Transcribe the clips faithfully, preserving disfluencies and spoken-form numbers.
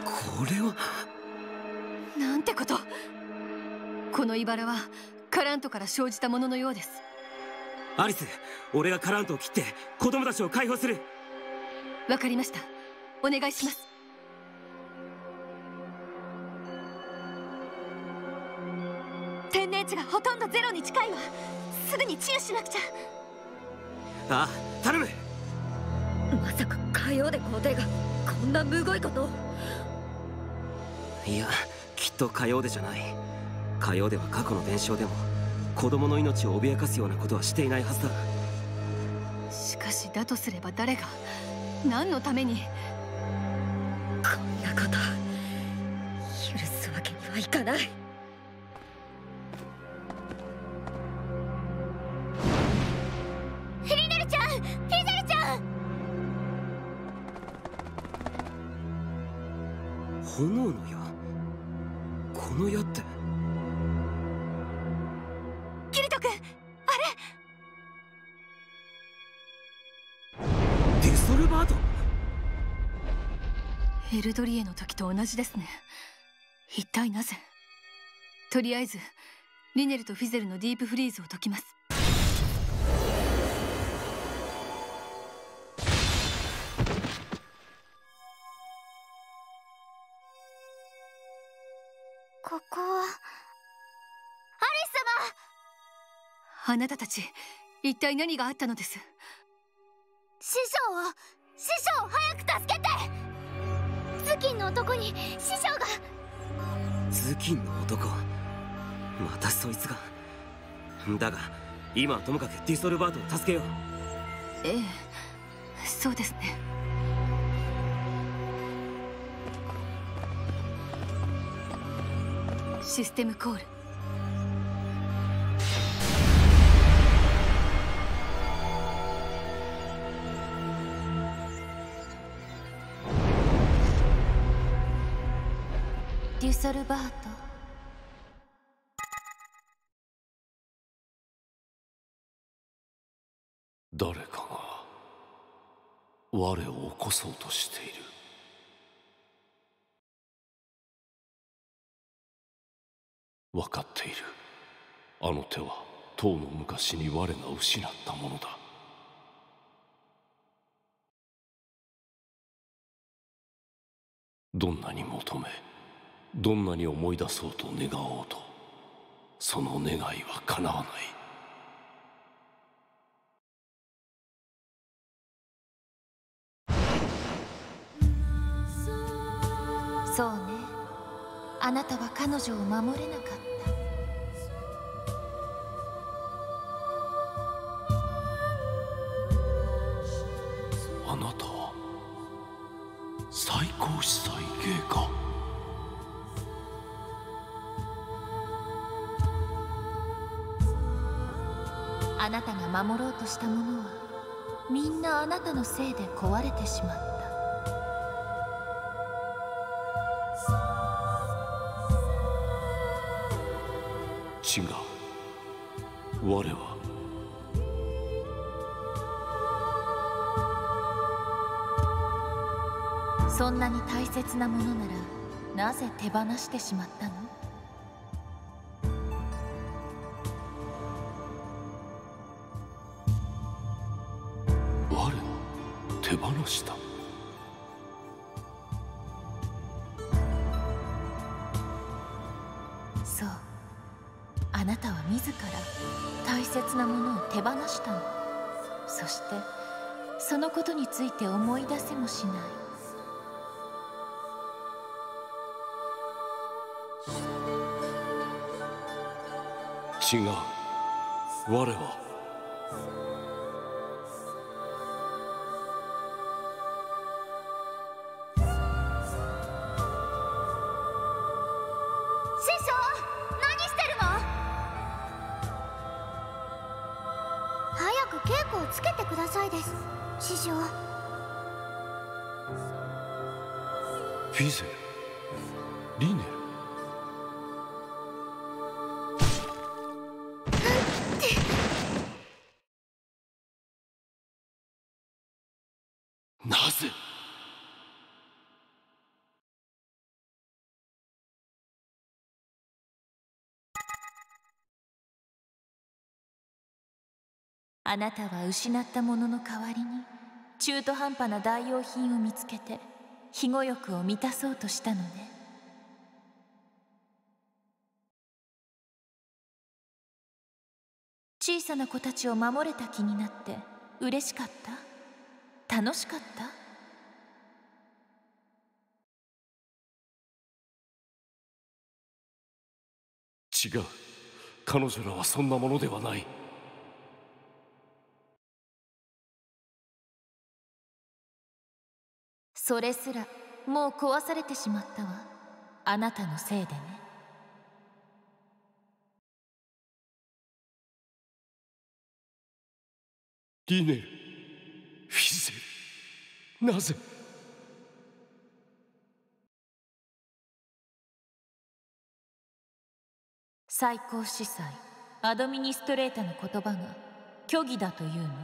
これはなんてこと。この茨はカラントから生じたもののようです。 アリス、俺がカラントを切って子供たちを解放する。 わかりました。お願いします。天然値がほとんどゼロに近いわ。すぐに治癒しなくちゃ。 ああ、頼む。 まさか火曜で皇帝がこんなむごいことを。 いや、きっと火曜でじゃない。火曜では過去の伝承でも子供の命を脅かすようなことはしていないはずだ。 しかしだとすれば誰が何のために。 こんなこと許すわけにはいかない。 リネルちゃん、フィゼルちゃん。 炎の矢。この矢ってキリト君、あれディソルバート。 エルドリエの時と同じですね。一体なぜ。とりあえずリネルとフィゼルのディープフリーズを解きます。 ここは。アリス様。あなたたち一体何があったのです。 師匠を師匠を早く助けて。頭巾の男に師匠が。 頭巾の男、またそいつが。だが今はともかくディソルバートを助けよう。 ええ、そうですね。システムコール。 デュソルバート。 誰かが我を起こそうとしている。分かっている。あの手はとうの昔に我が失ったものだ。どんなに求め、どんなに思い出そうと願おうと、その願いは叶わない。 そうね、あなたは彼女を守れなかった。 あなたは最高司祭芸か。 あなたが守ろうとしたものはみんなあなたのせいで壊れてしまった。 違う。我はそんなに大切なものならなぜ手放してしまったの？ 我が手放した。 そう、あなたは自ら大切なものを手放したの。そしてそのことについて思い出せもしない。 違う。我は師匠、何してるの？早く稽古をつけてくださいです、師匠。 フィゼル、リネル。なぜ？ あなたは失ったものの代わりに中途半端な代用品を見つけて庇護欲を満たそうとしたのね。小さな子たちを守れた気になって嬉しかった？楽しかった？ 違う。彼女らはそんなものではない。 それすらもう壊されてしまったわ。あなたのせいでね。 リネル、フィゼル、なぜ？ 最高司祭アドミニストレータの言葉が虚偽だというの？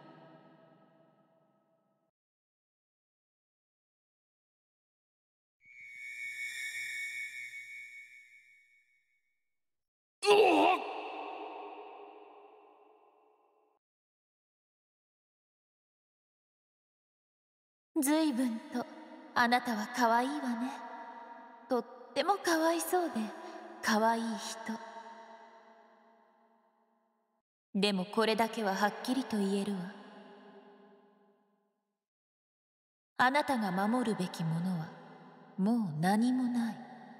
ずいぶんとあなたは可愛いわね。とってもかわいそうで可愛い人。でもこれだけははっきりと言えるわ。あなたが守るべきものはもう何もない。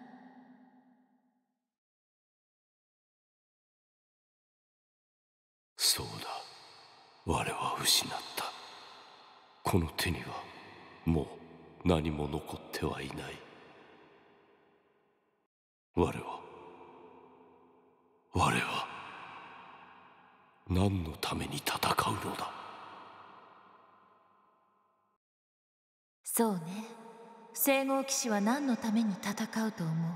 そうだ、我は失った。この手にはもう何も残ってはいない。我は我は何のために戦うのだ。 そうね、聖号騎士は何のために戦うと思う？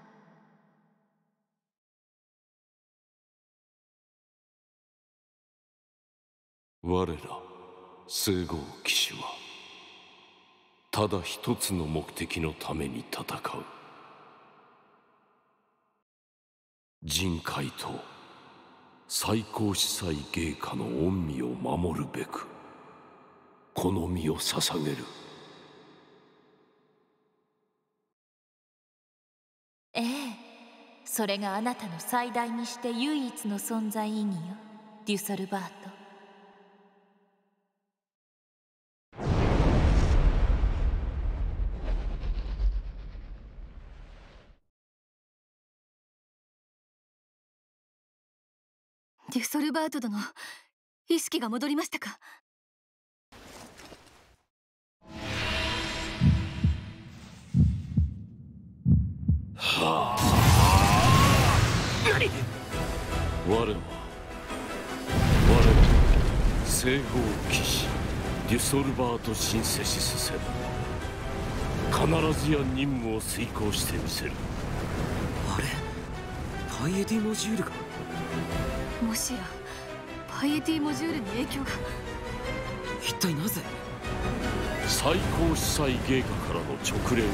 我ら聖号騎士はただ一つの目的のために戦う。人海と最高司祭芸家の恩義を守るべくこの身を捧げる。 ええ、それがあなたの最大にして唯一の存在意義よ、デュソルバート。 デュソルバート殿、意識が戻りましたか？ はあ、何？我は我は聖号騎士デュソルバート・シンセシス専務。必ずや任務を遂行してみせる。 あれ、パイエティモジュールが。 もしやパイエティモジュールに影響が。 一体なぜ？ 最高司祭芸家からの直令によ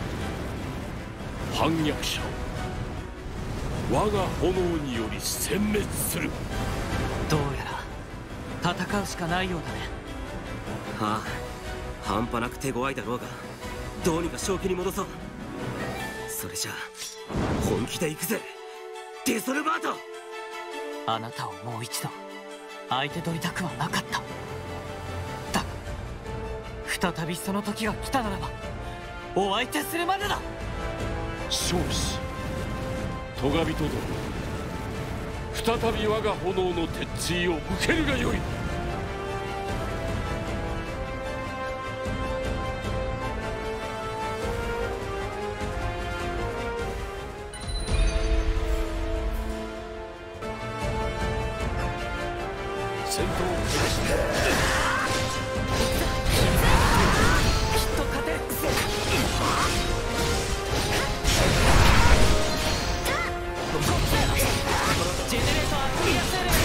り反逆者を我が炎により殲滅する。 どうやら戦うしかないようだね。ああ、半端なく手強いだろうがどうにか正気に戻そう。それじゃあ本気で行くぜ、デュソルバート。 あなたをもう一度相手取りたくはなかった。だが再びその時が来たならばお相手するまでだ。 少子トガビト殿、再び我が炎の鉄槌を受けるがよい。戦闘を開始しきっと勝てる。ジェネレータークリアセル。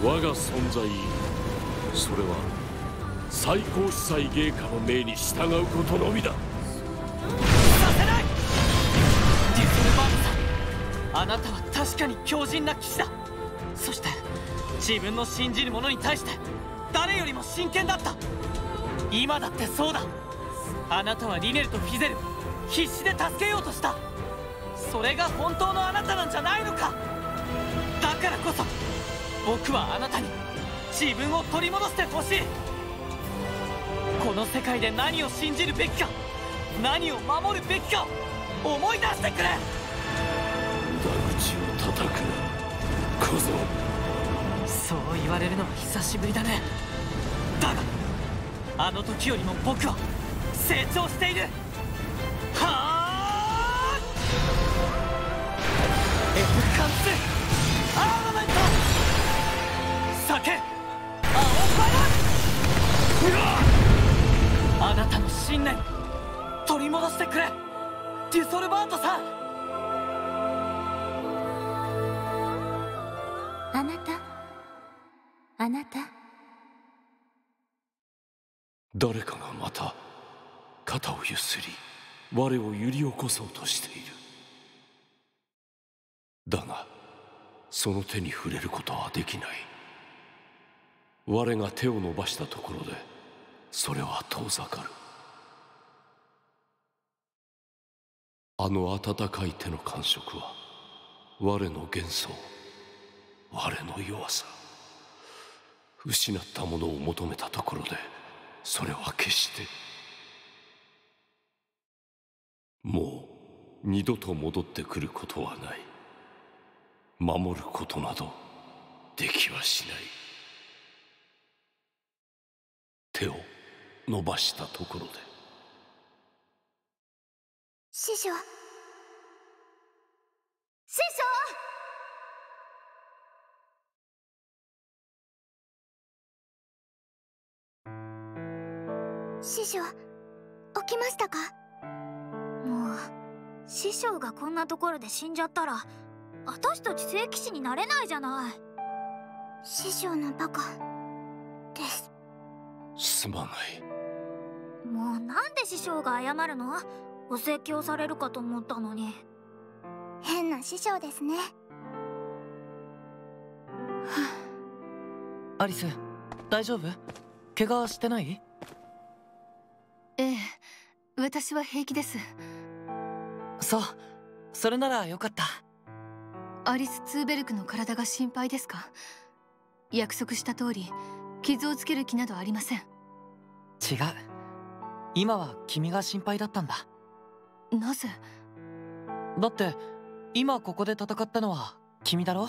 我が存在、それは最高司祭芸家の命に従うことのみだ。 させない！デュソルバートさん、あなたは確かに強靭な騎士だ。そして自分の信じる者に対して誰よりも真剣だった。今だってそうだ。あなたはリネルとフィゼルを必死で助けようとした。それが本当のあなたなんじゃないのか。だからこそ僕はあなたに自分を取り戻してほしい。この世界で何を信じるべきか、何を守るべきかを思い出してくれ。 無駄口を叩くな小僧。 そう言われるのは久しぶりだね。だがあの時よりも僕は成長している。はあ、エフカンツアーマメント、酒青バラ。あなたの信念取り戻してくれ、デュソルバートさん。 あなた、あなた。 誰かがまた肩をゆすり我を揺り起こそうとしている。だがその手に触れることはできない。我が手を伸ばしたところでそれは遠ざかる。あの温かい手の感触は我の幻想、我の弱さ。失ったものを求めたところでそれは決してもう二度と戻ってくることはない。守ることなどできはしない。手を伸ばしたところで。 師匠、師匠師匠、起きましたか？ もう師匠がこんなところで死んじゃったら私たち聖騎士になれないじゃない。 師匠のバカです。 すまない。 もうなんで師匠が謝るの？お説教されるかと思ったのに。 変な師匠ですね。 アリス、大丈夫？怪我してない？ ええ、私は平気です。 そう、それならよかった。 アリス・ツーベルクの体が心配ですか？約束した通り傷をつける気などありません。 違う、今は君が心配だったんだ。 なぜ？ だって今ここで戦ったのは君だろ？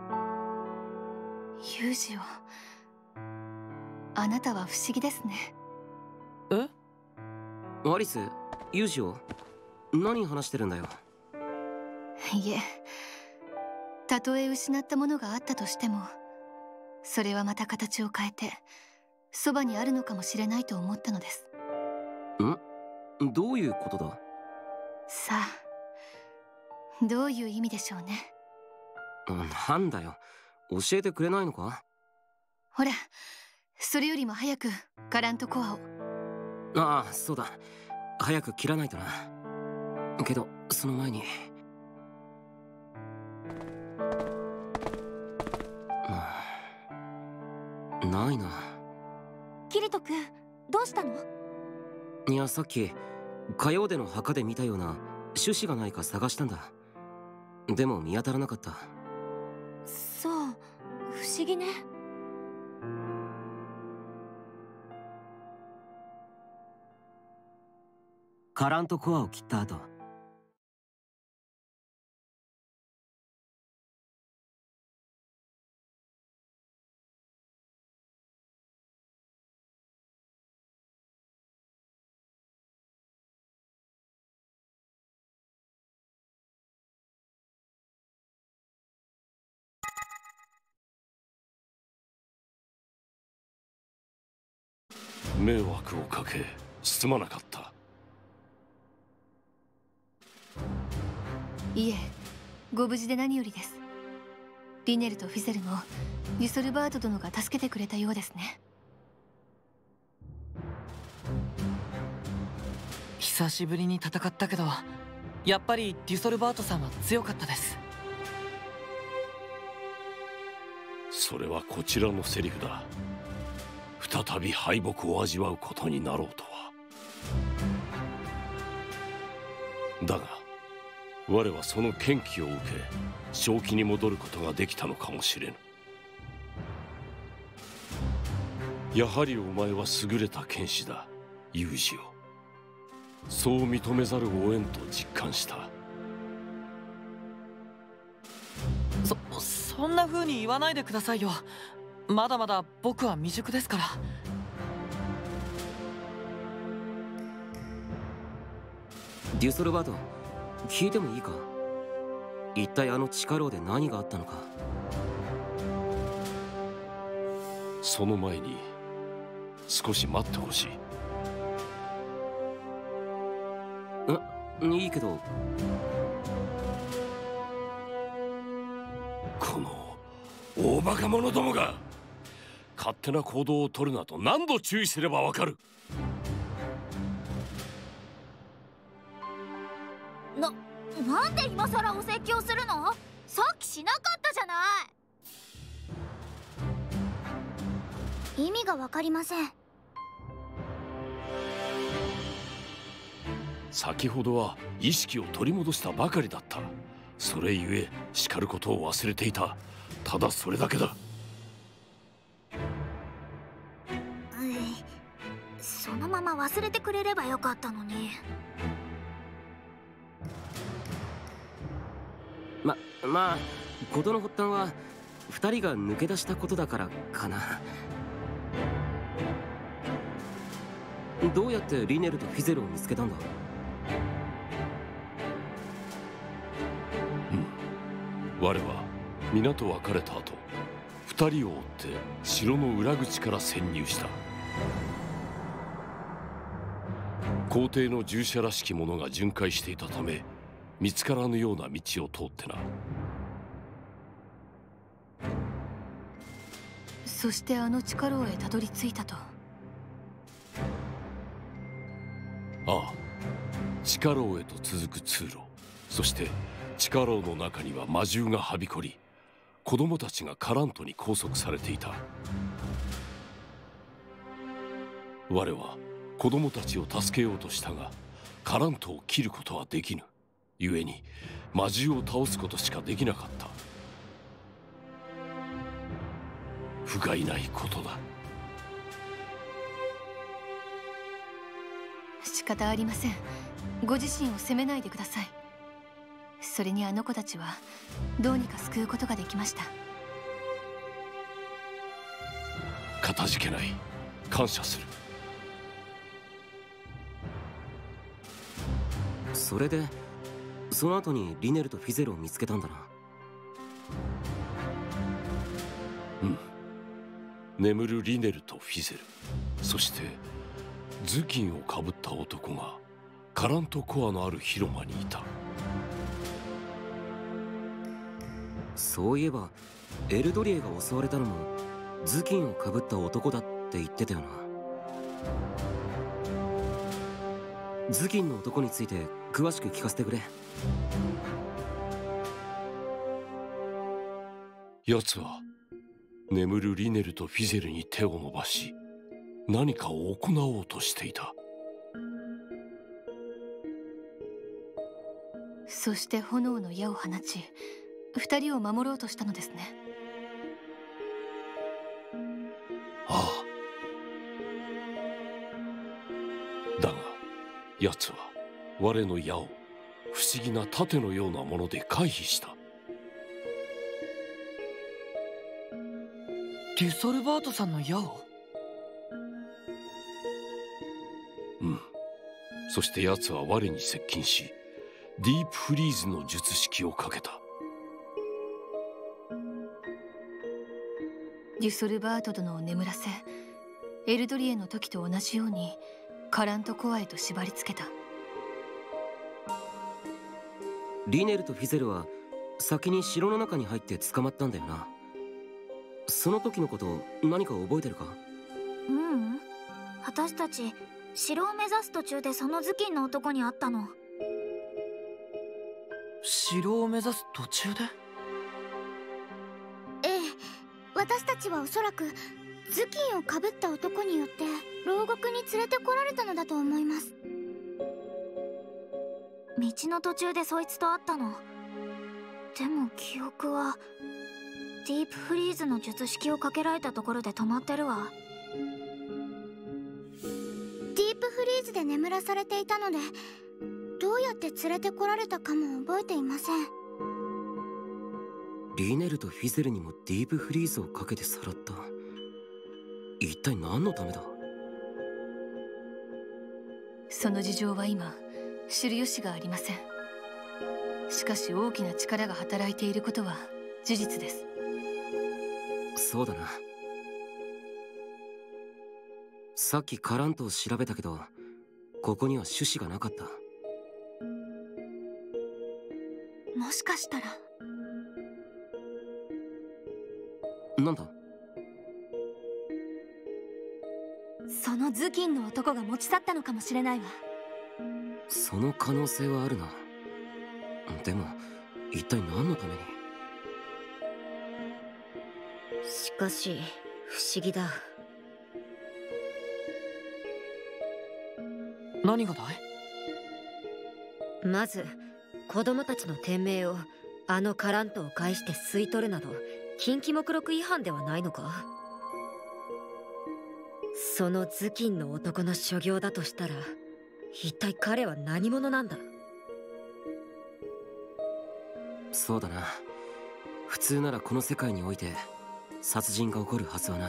ユージを。あなたは不思議ですね。 え？ アリス、ユージを何話してるんだよ。 いえ、たとえ失ったものがあったとしてもそれはまた形を変えてそばにあるのかもしれないと思ったのです。 ん？どういうことだ？ さあ、どういう意味でしょうね。 なんだよ、教えてくれないのか？ ほら、それよりも早くカラントコアを。 ああ、そうだ、早く切らないとな。けどその前に、ないな。 キリト君、どうしたの？ いや、さっき火曜での墓で見たような種子がないか探したんだ。でも見当たらなかった。 そう、不思議ね。 カラントコアを切った後、 迷惑をかけすまなかった。 いえ、ご無事で何よりです。 リネルとフィゼルもデュソルバート殿が助けてくれたようですね。 久しぶりに戦ったけど、やっぱりデュソルバートさんは強かったです。 それはこちらのセリフだ。再び敗北を味わうことになろうとは。だが我はその剣気を受け正気に戻ることができたのかもしれぬ。やはりお前は優れた剣士だ、ユージを。そう認めざるを得んと実感した。 そそんな風に言わないでくださいよ。まだまだ僕は未熟ですから。 デュソルバート、聞いてもいいか？一体あの地下牢で何があったのか。 その前に少し待ってほしい。 いいけど。 この大バカ者どもが勝手な行動を取るなと何度注意すればわかる。 な、なんで今さらお説教するの？さっきしなかったじゃない。意味がわかりません。 先ほどは意識を取り戻したばかりだった。それゆえ叱ることを忘れていた。ただそれだけだ。 うい、そのまま忘れてくれればよかったのに。 ま、まあ事の発端は二人が抜け出したことだからかな。どうやってリネルとフィゼルを見つけたんだ？ 我は皆と別れた後、二人を追って城の裏口から潜入した。皇帝の従者らしき者が巡回していたため見つからぬような道を通ってな。 そしてあの地下牢へたどり着いたと。 ああ、地下牢へと続く通路、そして地下牢の中には魔獣がはびこり、子供たちがカラントに拘束されていた。我は子供たちを助けようとしたがカラントを切ることはできぬ。故に魔獣を倒すことしかできなかった。不甲斐ないことだ。 仕方ありません。ご自身を責めないでください。それにあの子たちはどうにか救うことができました。 かたじけない。感謝する。 それでその後にリネルとフィゼルを見つけたんだな。 うん。眠るリネルとフィゼル、そして頭巾をかぶった男がカラントコアのある広間にいた。 そういえばエルドリエが襲われたのも頭巾をかぶった男だって言ってたよな。頭巾の男について詳しく聞かせてくれ。 奴は眠るリネルとフィゼルに手を伸ばし何かを行おうとしていた。 そして炎の矢を放ち二人を守ろうとしたのですね。 ああ。だが奴は我の矢を不思議な盾のようなもので回避した。 デュソルバートさんの矢を？ うん。そして奴は我に接近しディープフリーズの術式をかけた。 デュソルバート殿を眠らせエルドリエの時と同じようにカラントコアへと縛り付けた。 リネルとフィゼルは先に城の中に入って捕まったんだよな。その時のこと何か覚えてるか？ ううん、私たち城を目指す途中でその頭巾の男に会ったの。 城を目指す途中で？ ええ、私たちはおそらく頭巾をかぶった男によって牢獄に連れてこられたのだと思います。 道の途中でそいつと会ったの。でも記憶はディープフリーズの術式をかけられたところで止まってるわ。 ディープフリーズで眠らされていたので、どうやって連れてこられたかも覚えていません。 リネルとフィゼルにもディープフリーズをかけてさらった。一体何のためだ？ その事情は今知る由がありません。しかし大きな力が働いていることは事実です。 そうだな。さっきカラントを調べたけど、ここには種子がなかった。 もしかしたら。 なんだ？ その頭巾の男が持ち去ったのかもしれないわ。 その可能性はあるな。でも一体何のために？ しかし不思議だ。 何がだい？ まず子供たちの天命をあのカラントを介して吸い取るなど禁忌目録違反ではないのか？その頭巾の男の所業だとしたら、一体彼は何者なんだ？ そうだな。普通ならこの世界において殺人が起こるはずはない。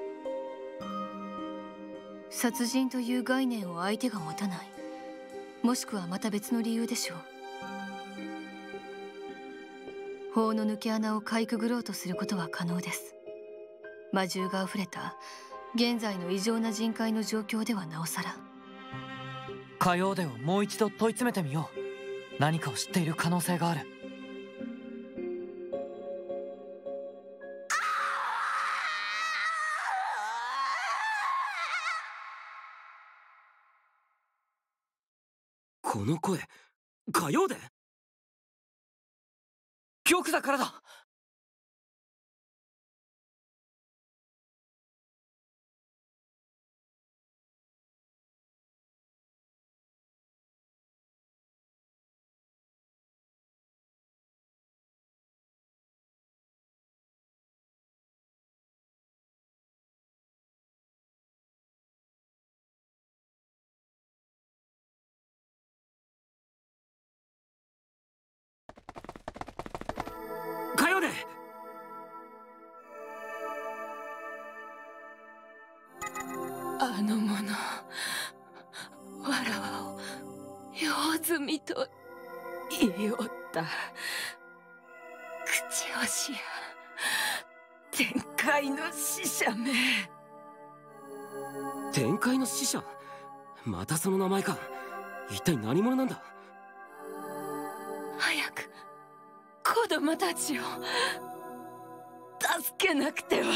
殺人という概念を相手が持たない、もしくはまた別の理由でしょう。法の抜け穴をかいくぐろうとすることは可能です。魔獣があふれた現在の異常な人海の状況ではなおさら。 火曜デをもう一度問い詰めてみよう。何かを知っている可能性がある。 この声、火曜デ？ 玉座からだ。 あの者、わらわを用済みと言いおった。口押しや天界の使者め。 天界の使者？またその名前か。一体何者なんだ？ 早く子供たちを助けなくては。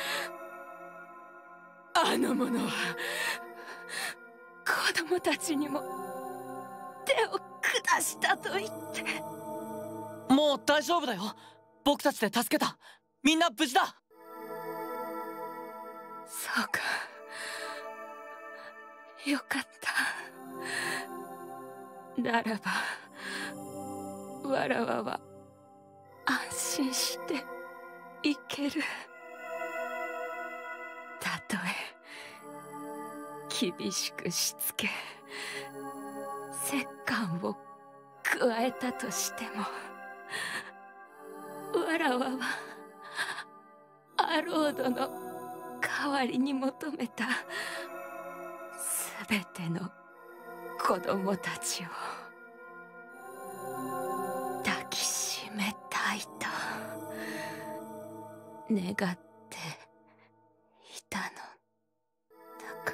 あの者は子供たちにも手を下したと言って。 もう大丈夫だよ。僕たちで助けた。みんな無事だ。 そうか、よかった。ならばわらわは安心していける。たとえ厳しくしつけ折檻を加えたとしても、わらわはアロードの代わりに求めたすべての子供たちを抱きしめたいと願っていたのだから。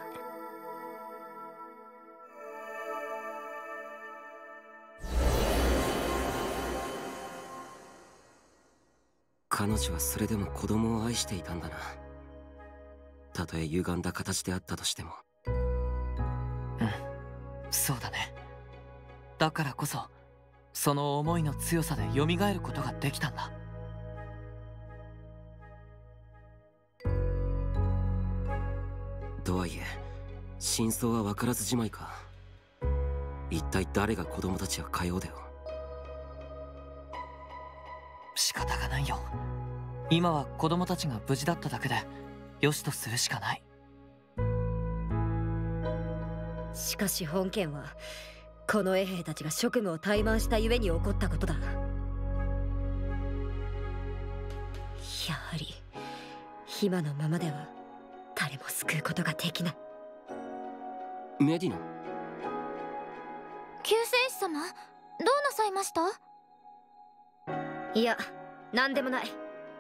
彼女はそれでも子供を愛していたんだな。たとえ歪んだ形であったとしても。 うん、そうだね。だからこそその思いの強さで蘇ることができたんだ。 とはいえ真相は分からずじまいか。一体誰が子供たちをかようだよ。 仕方がないよ。今は子供たちが無事だっただけでよしとするしかない。 しかし本件はこの衛兵たちが職務を怠慢したゆえに起こったことだ。やはり今のままでは誰も救うことができない。 メディナ、 救世主様、どうなさいました？ いや、何でもない。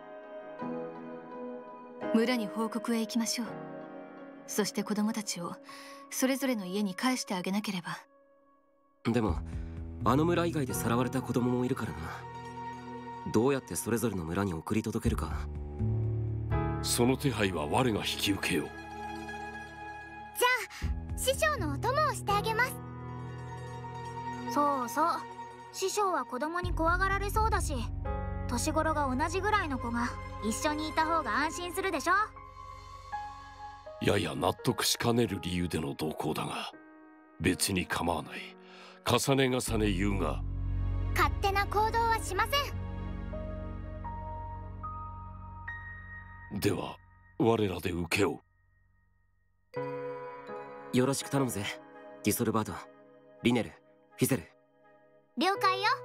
村に報告へ行きましょう。そして子供たちをそれぞれの家に返してあげなければ。 でもあの村以外でさらわれた子供もいるからな。どうやってそれぞれの村に送り届けるか。 その手配は我が引き受けよう。 じゃあ師匠のお供をしてあげます。 そうそう、師匠は子供に怖がられそうだし、年頃が同じぐらいの子が一緒にいた方が安心するでしょ。 やや納得しかねる理由での同行だが別に構わない。重ね重ね言うが勝手な行動はしません。 では我らで請け負う。よろしく頼むぜ、ディソルバート、リネル、フィゼル。 了解よ。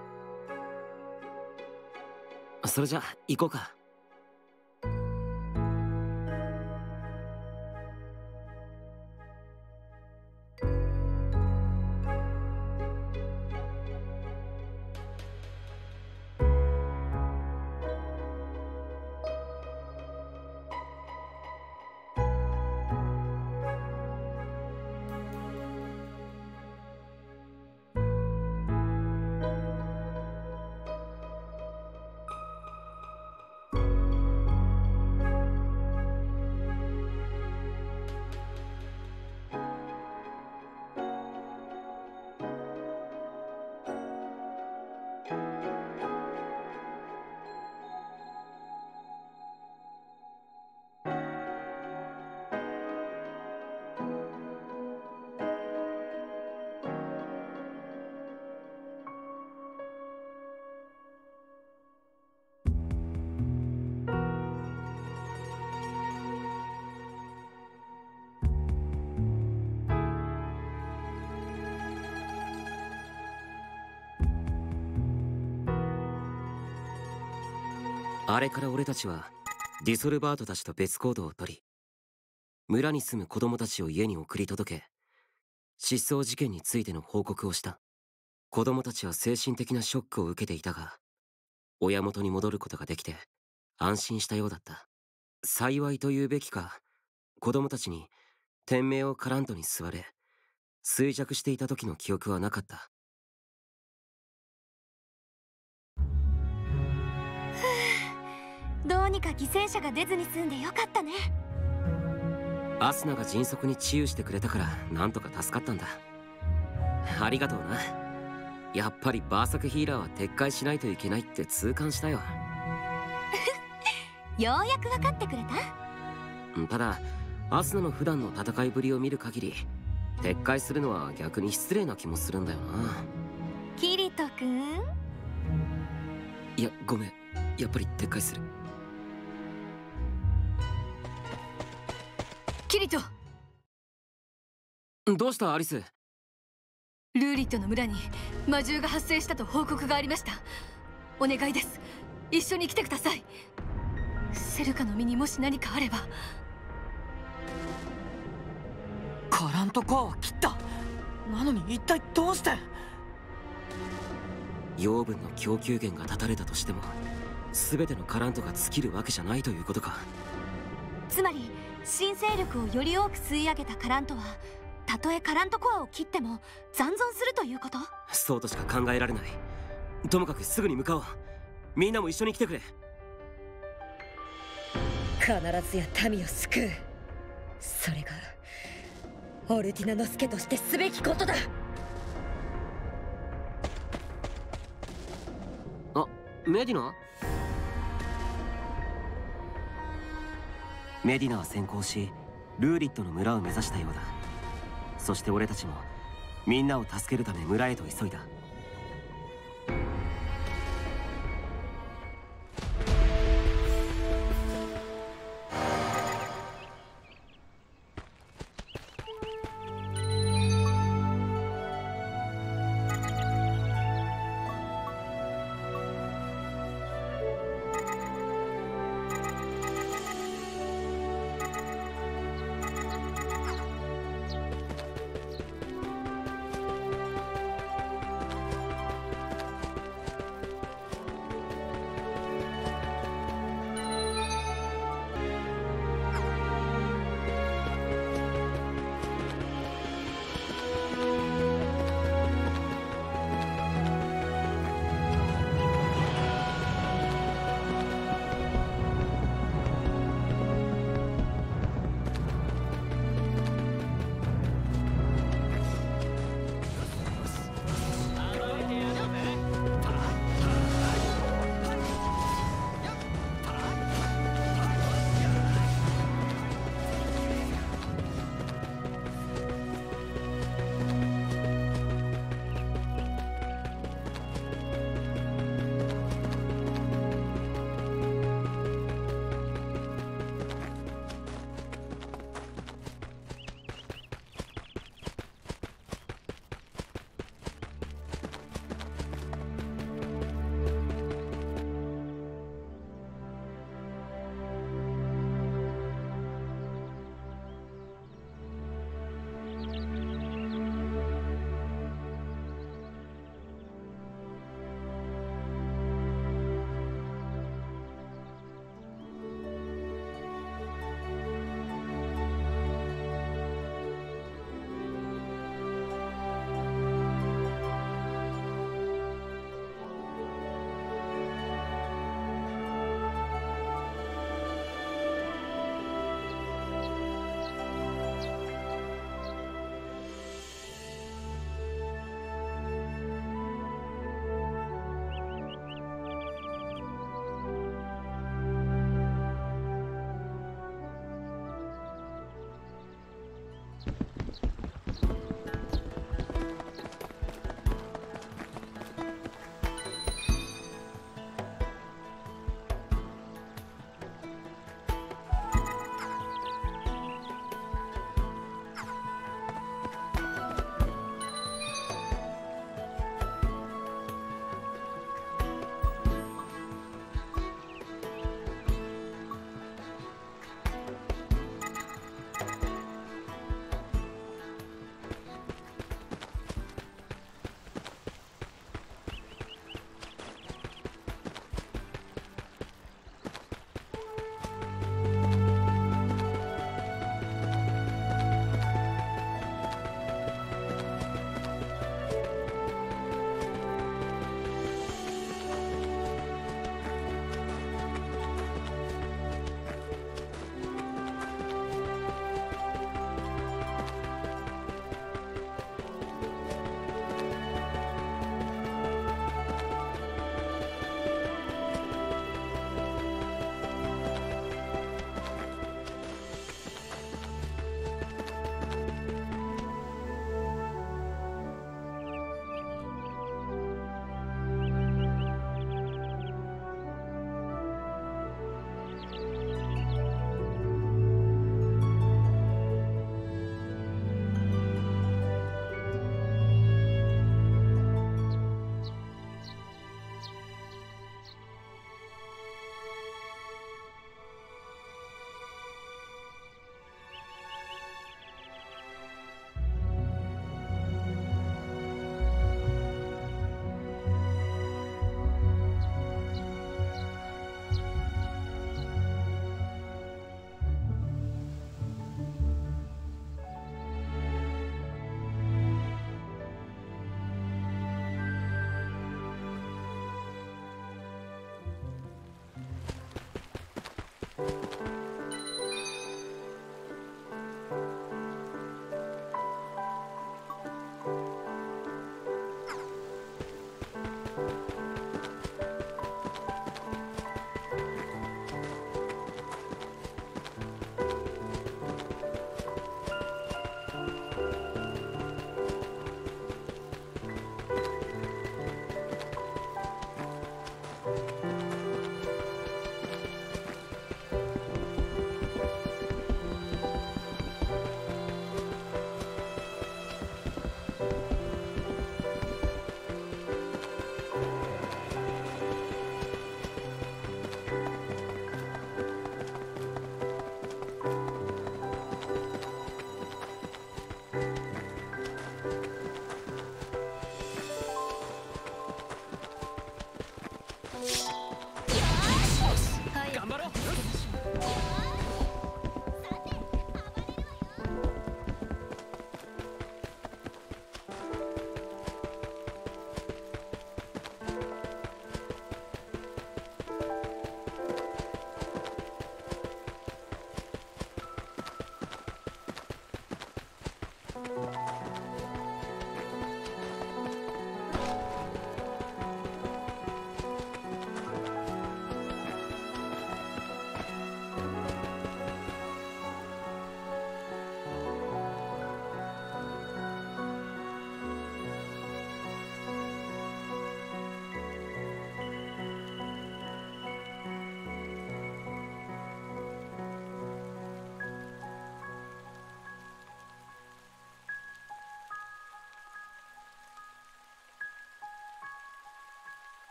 それじゃ行こうか。あれから俺たちはディソルバートたちと別行動をとり、村に住む子供たちを家に送り届け、失踪事件についての報告をした。子供たちは精神的なショックを受けていたが、親元に戻ることができて安心したようだった。幸いと言うべきか、子供たちに天命をカラントに吸われ衰弱していた時の記憶はなかった。 どうにか犠牲者が出ずに済んでよかったね。 アスナが迅速に治癒してくれたからなんとか助かったんだ。ありがとうな。やっぱりバーサクヒーラーは撤回しないといけないって痛感したよ。 ようやく分かってくれた？ ただアスナの普段の戦いぶりを見る限り撤回するのは逆に失礼な気もするんだよな。 キリト君？ いやごめん、やっぱり撤回する。 キリト！ どうしたアリス？ ルーリットの村に魔獣が発生したと報告がありました。お願いです、一緒に来てください。セルカの身にもし何かあれば。 カラントコアは切った。なのに一体どうして？ 養分の供給源が断たれたとしても全てのカラントが尽きるわけじゃないということか。 つまり新勢力をより多く吸い上げたカラントはたとえカラントコアを切っても残存するということ？ そうとしか考えられない。ともかくすぐに向かおう。みんなも一緒に来てくれ。 必ずや民を救う。それがオルティナノスケとしてすべきことだ。 あ、メディナメディナは先行しルーリットの村を目指したようだ。そして俺たちもみんなを助けるため村へと急いだ。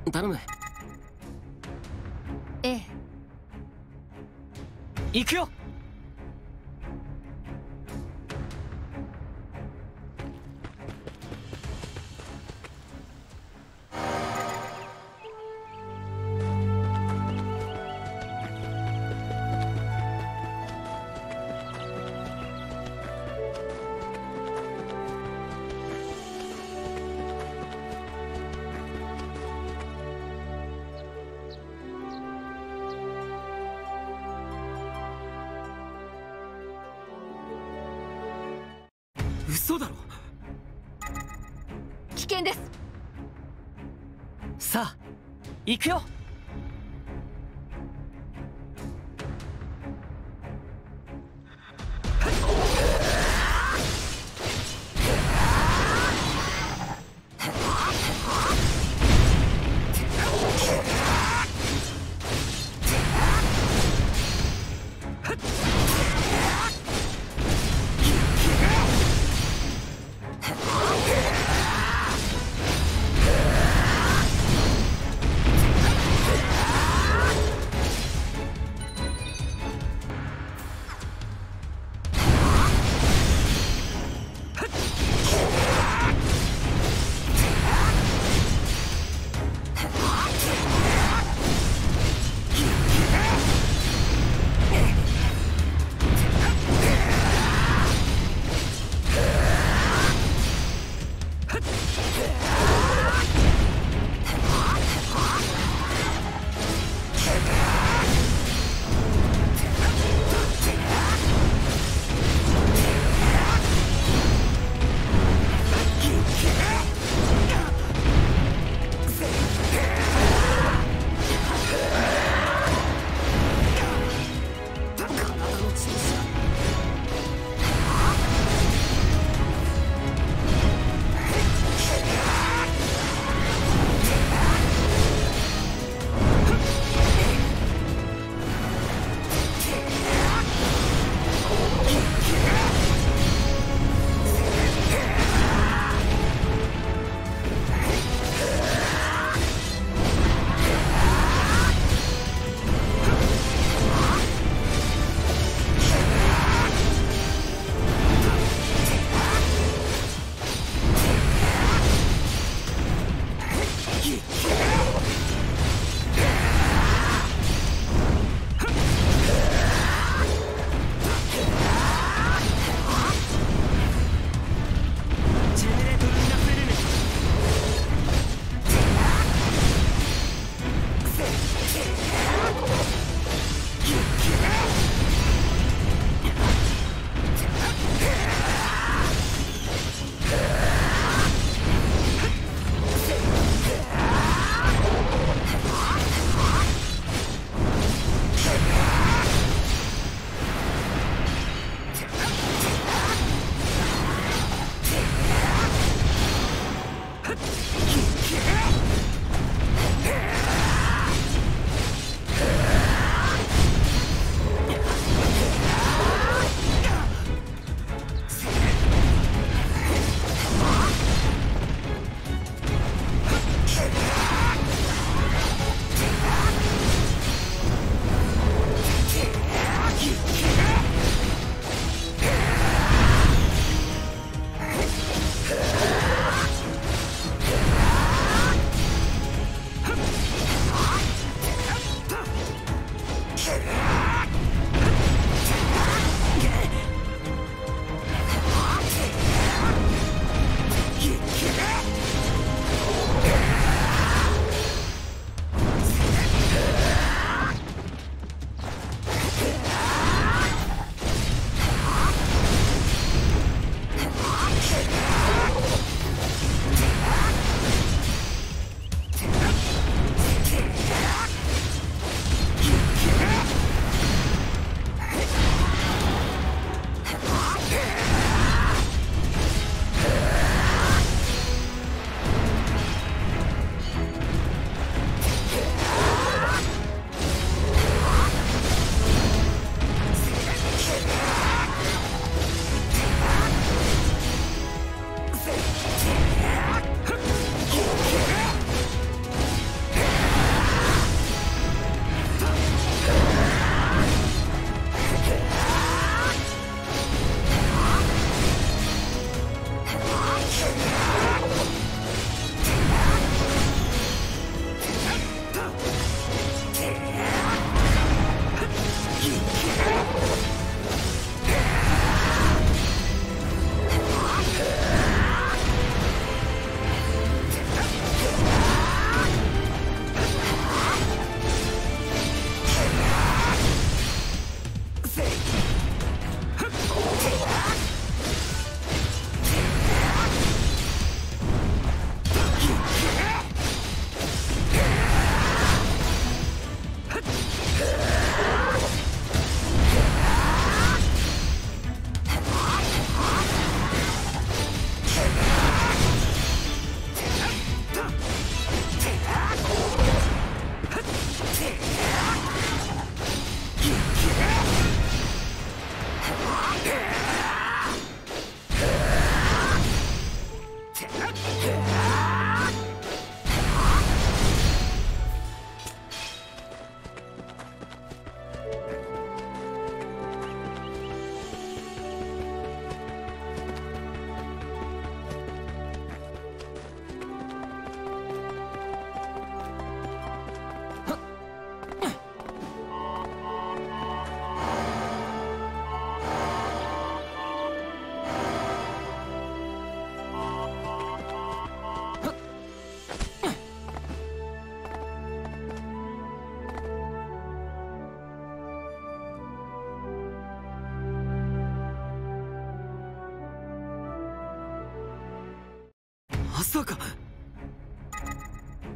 頼む。 ええ。 行くよ。 嘘だろ。 危険です。 さあ行くよ。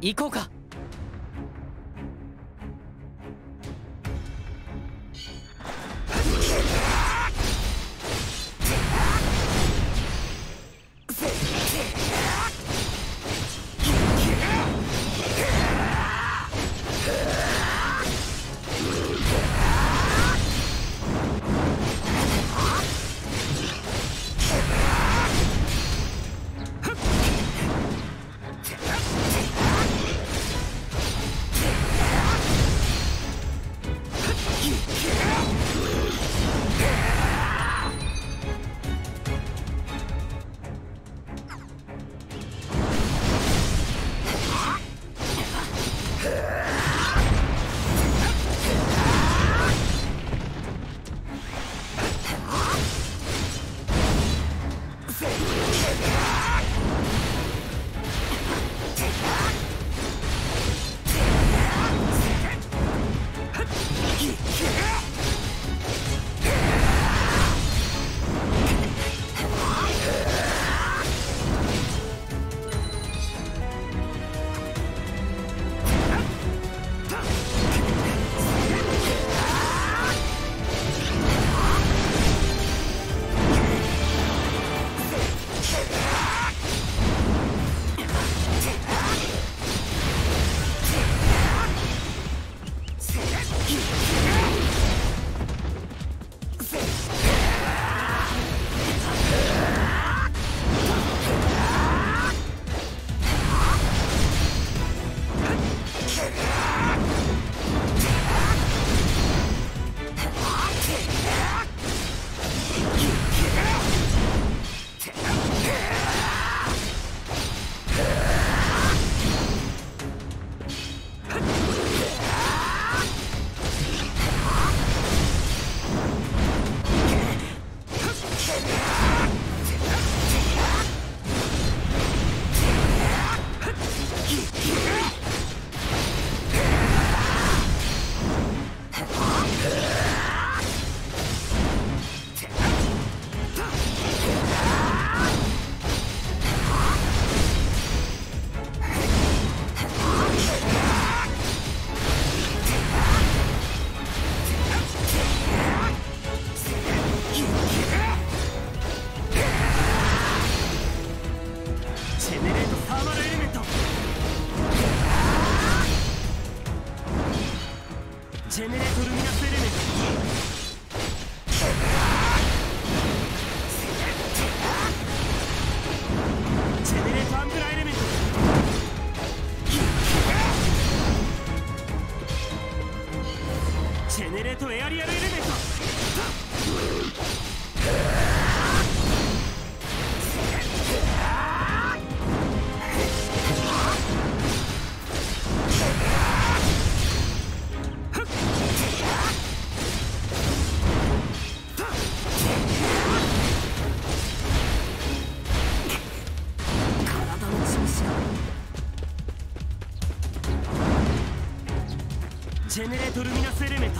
行こうか。 ジェネレートルミナスエレメント。ジェネレートアンブラエレメント。ジェネレートエアリアルエレメント。ジェネレートルミナスエレメント。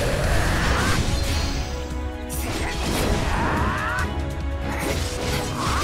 あ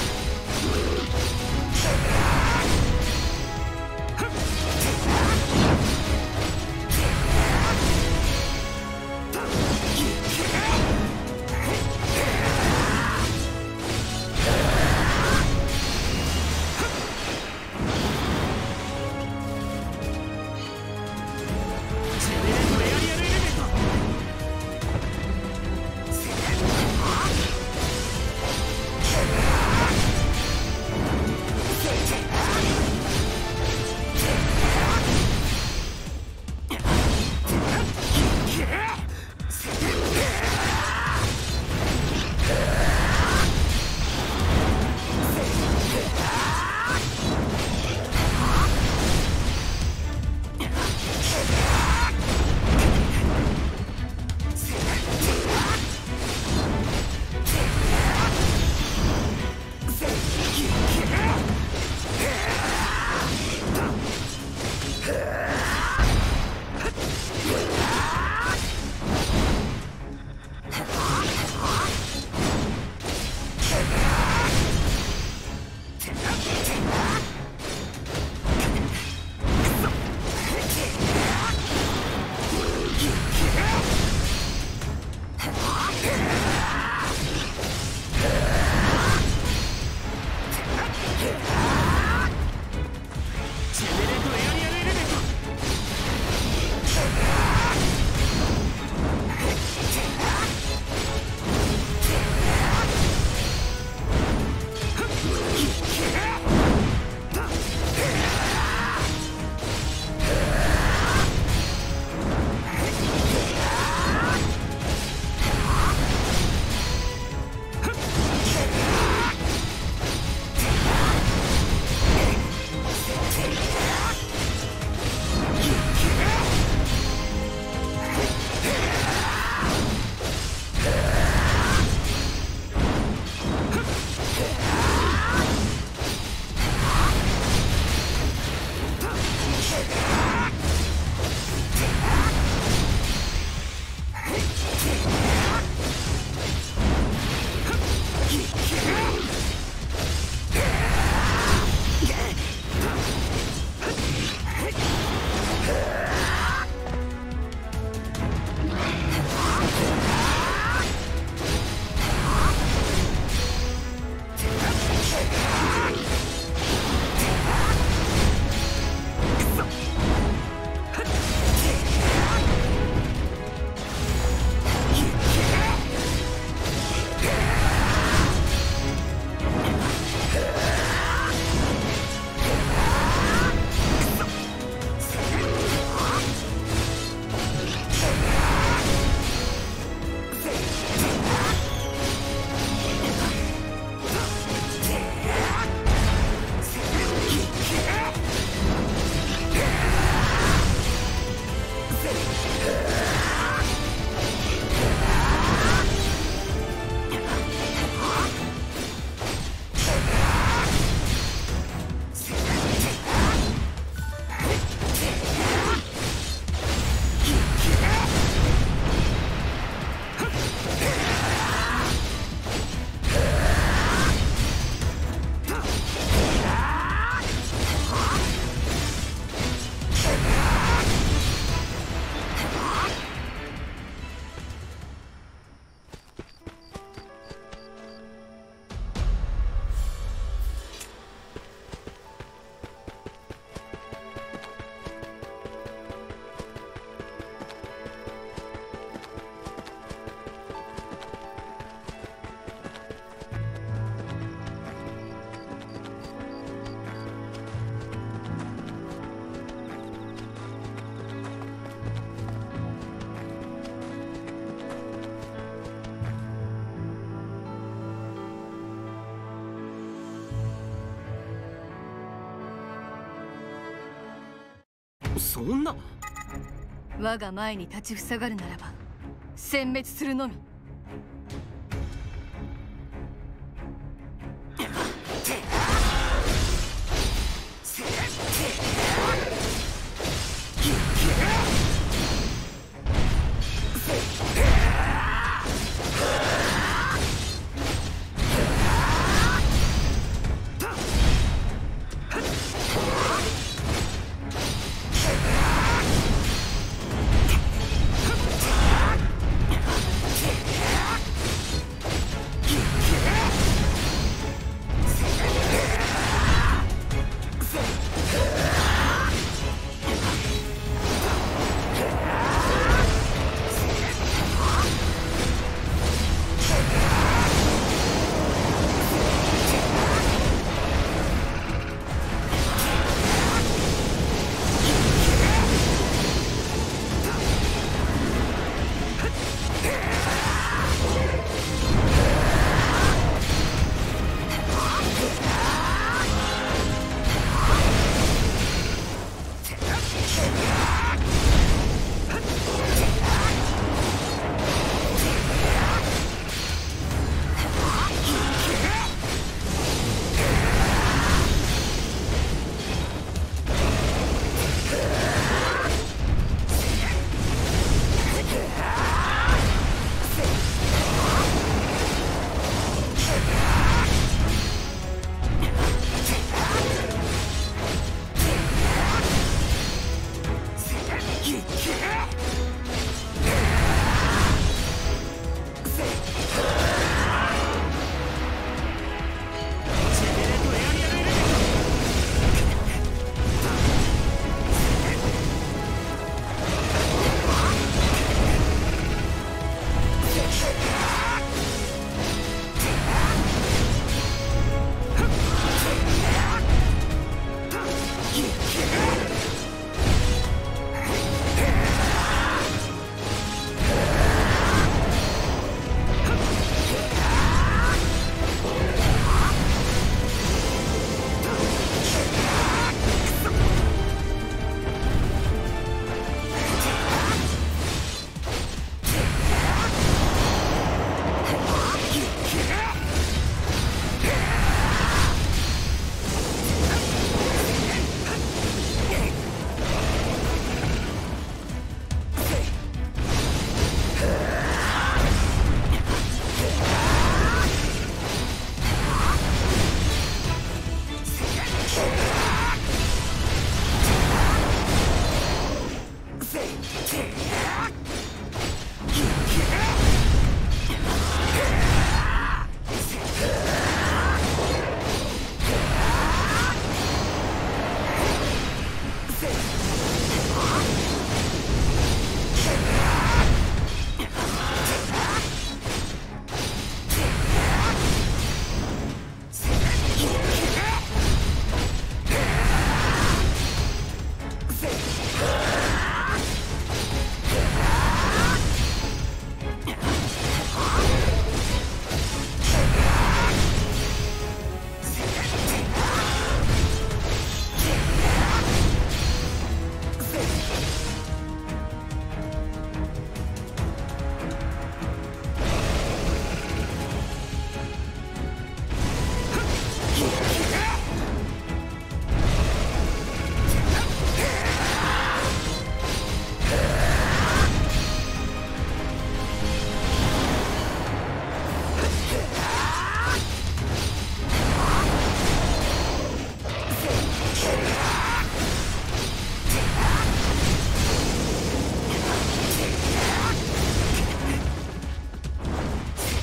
そんな。 我が前に立ちふさがるならば殲滅するのみ。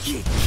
撃